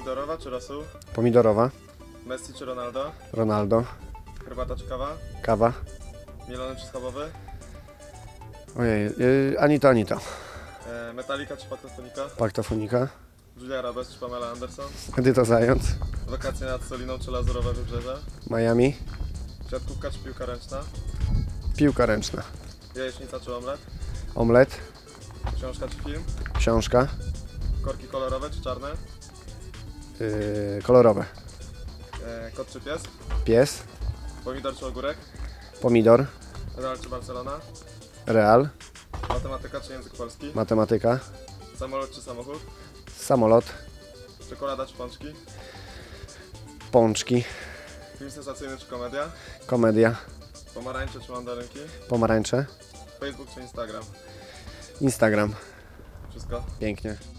Pomidorowa czy rosół? Pomidorowa. Messi czy Ronaldo? Ronaldo. Herbata czy kawa? Kawa. Mielony czy schabowy? Ojej, ani to, ani to. Metallica czy Paktofonika? Paktofonika. Julia Roberts czy Pamela Anderson? Edyta Zając. Wakacje nad Soliną czy Lazurowe Wybrzeże? Miami. Siatkówka czy piłka ręczna? Piłka ręczna. Jajecznica czy omlet? Omlet. Książka czy film? Książka. Korki kolorowe czy czarne? Kolorowe. Kot czy pies? Pies. Pomidor czy ogórek? Pomidor. Real czy Barcelona? Real. Matematyka czy język polski? Matematyka. Samolot czy samochód? Samolot. Czekolada czy pączki? Pączki. Film sensacyjny czy komedia? Komedia. Pomarańcze czy mandarynki? Pomarańcze. Facebook czy Instagram? Instagram. Wszystko. Pięknie.